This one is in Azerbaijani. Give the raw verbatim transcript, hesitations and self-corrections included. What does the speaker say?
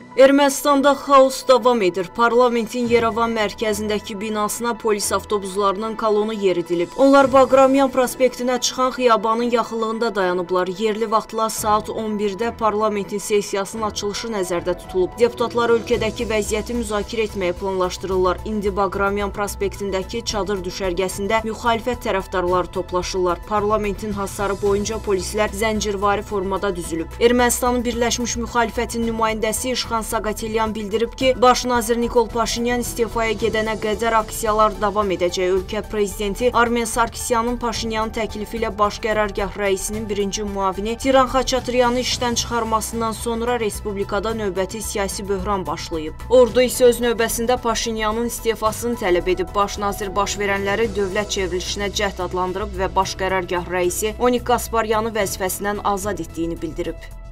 Ermənistanda xaos davam edir. Parlamentin Yerevan mərkəzindəki binasına polis avtobuslarının kolonu yeridilib. Onlar Baqramyan prospektinə çıxan xiyabanın yaxınlığında dayanıblar. Yerli vaxtla saat on birdə parlamentin sessiyasının açılışı nəzərdə tutulub. Deputatlar ölkədəki vəziyyəti müzakirə etməyi planlaşdırırlar. İndi Baqramyan prospektindəki çadır düşərgəsində müxalifət tərəfdarları toplaşırlar. Parlamentin hasarı boyunca polislər zəncirvari formada düzülüb. Ermənistanın Birləşmiş Müxalifətin nümayəndəsi İşğan Saqatelyan bildirib ki, baş nazir Nikol Paşinyan istifaya gedənə qədər aksiyalar davam edəcək. Ölkə prezidenti Armen Sarkisyanın Paşinyanın təklifi ilə baş qərargah rəisinin birinci muavini Tiran Xaçatryanı işdən çıxarmasından sonra respublikada növbəti siyasi böhran başlayıb. Ordu isə öz növbəsində Paşinyanın istifasını tələb edib. Baş nazir baş verənləri dövlət çevrilişinə cəhd adlandırıb və baş qərargah rəisi Onik Qasparyanı vəzifəsindən azad etdiyini bildirib.